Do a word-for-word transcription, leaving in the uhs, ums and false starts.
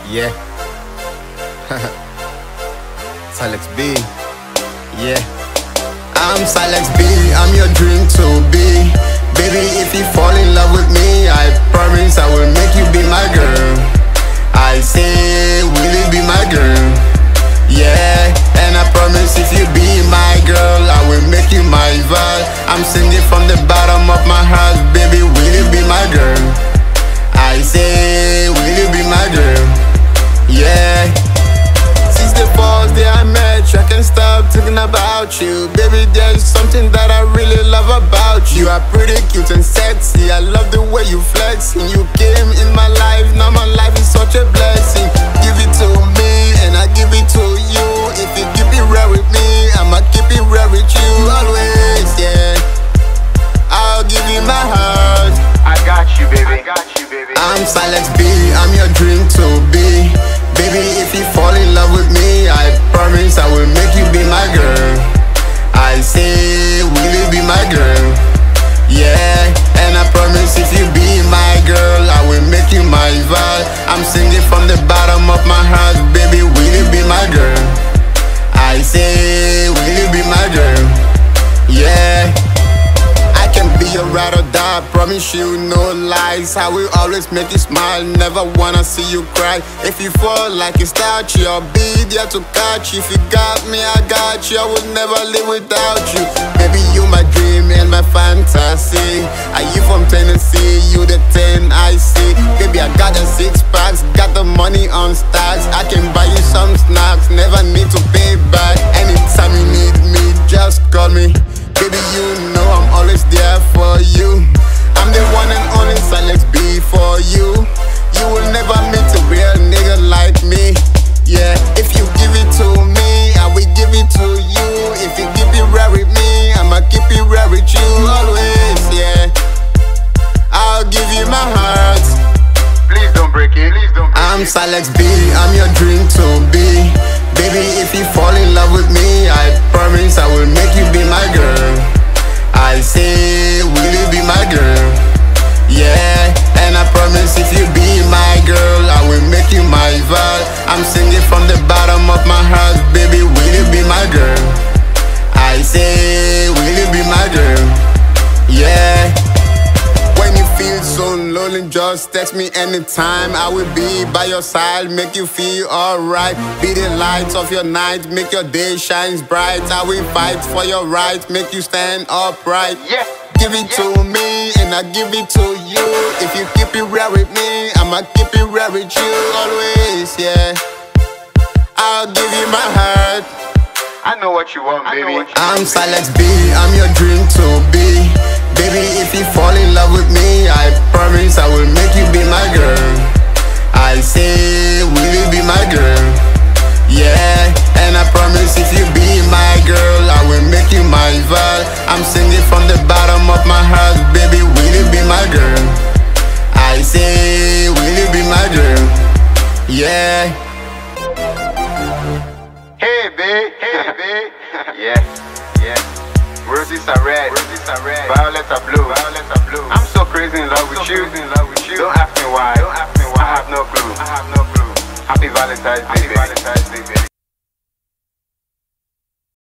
Yeah. Silex B. Yeah. I'm Silex B, I'm your dream to be. Baby, if you fall in love with me, I promise I will make you be my girl. I say, will you be my girl? Yeah, and I promise if you be my girl, I will make you my vibe. I'm singing from the bottom of my heart, baby, will you be my girl? I say, will you be my girl? Yeah. Since the first day I met you, I can't stop thinking about you. Baby, there's something that I really love about you. You are pretty cute and sexy, I love the way you flex. And you came in my life, now my life is such a blessing. Give it to me and I give it to you. If you keep it real with me, I'ma keep it real with you always, yeah. I'll give you my heart. I got you, baby. I got you, baby. I'm Silex B, I'm your dream to be. Baby, if you fall in love with me, I promise I will make you be my girl. I say, will you be my girl? Yeah, and I promise if you be my girl, I will make you my vibe. I'm singing from the bottom of my heart, baby, will you be my girl? I say, will you be my girl? Yeah. I can be your ride or die, promise you no lies. I will always make you smile, never wanna see you cry. If you fall like a statue, I'll be there to catch you. If you got me, I got you, I would never live without you. Baby, you my dream and my fantasy. Are you from Tennessee? You the ten I see. Baby, I got the six packs, got the money on stacks. I can buy you some snacks, never need to pay back. Anytime you need me, just call me. Baby, you know I'm always there for you. I'm the one and only Silex B for you. You will never meet a real nigga like me. Yeah, if you give it to me, I will give it to you. If you keep it real with me, I'ma keep it real with you always, yeah. I'll give you my heart. Please don't break it. Please don't break I'm it. Silex B, I'm your dream to be. Baby, if you fall in love with me, I promise I will make you be my girl. I say, will you be my girl? Yeah, and I promise if you be my girl, I will make you my vibe. I'm singing from the bottom of my heart, baby, will you be my girl? I say, will you be my girl? Yeah. When you feel so lonely, just text me anytime. I will be by your side, make you feel alright. Be the light of your night, make your day shines bright. I will fight for your right, make you stand upright. Yeah. Give it to me and I give it to you. If you keep it real with me, I'ma keep it real with you always, yeah. I'll give you my heart. I know what you want, baby. You I'm want, Silex B, I'm your dream to be. Baby, if you fall in love with me, I promise I will make you be my girl. I say, will you be my girl? Yeah, and I promise if you be my girl, I will make you my vibe. I'm singing from the bottom of my heart, baby, will you be my girl? I say, will you be my girl? Yeah. Hey, babe. Hey, babe. Yeah, yeah. Roses are red. Roses are red. Violets are blue. Violets are blue. I'm so crazy in love with you. In love with you. Don't ask me why. Don't ask me why. I have no clue. I have no clue. Happy Valentine's Day. Happy Valentine's Day, baby.